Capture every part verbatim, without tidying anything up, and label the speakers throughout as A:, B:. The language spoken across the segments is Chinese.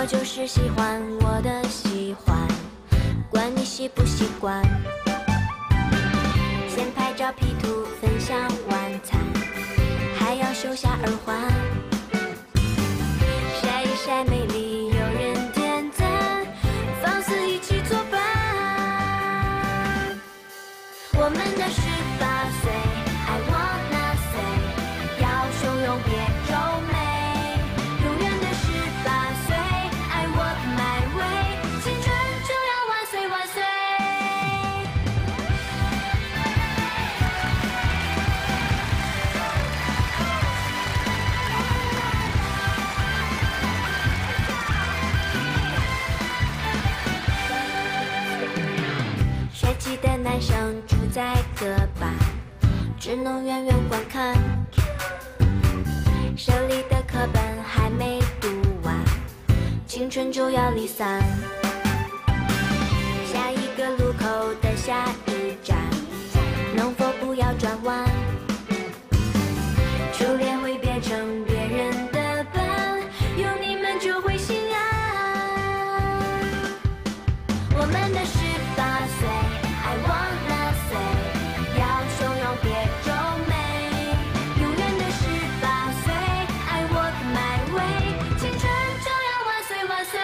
A: 就是喜欢我的喜欢，管你习不习惯。先拍照 P 图分享晚餐，还要收下耳环，晒一晒美丽有人点赞，放肆一起作伴。我们的十八岁 I wanna say， 要汹涌别皱眉，永远的十八岁 I walk my way， 青春就要万岁万岁。帅气的男生住在个吧，只能远远观看，手里的课本还没读完，青春就要离散。下一个路口的下一站，能否不要转弯？初恋会变成别人的伴，有你们就会心安。我们的十八岁 I wanna say， 要汹涌别皱眉，永远的十八岁 I walk my way， 青春就要万岁万岁。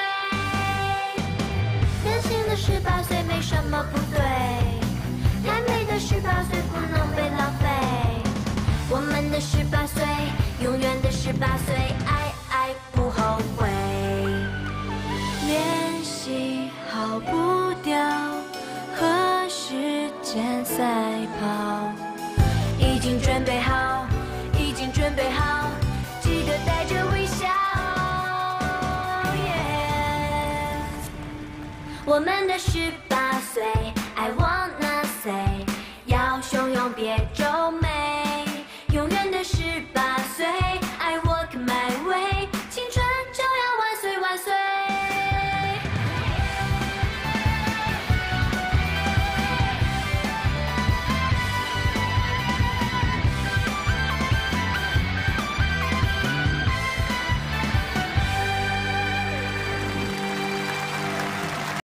A: 任性的十八岁没什么不对，太美的十八岁不能被浪费。我们的十八岁，永远的十八岁，爱爱不后悔。练习好步调，和时间赛跑，已经准备好，已经准备好，记得带着微笑。Yeah， 我们的十八岁。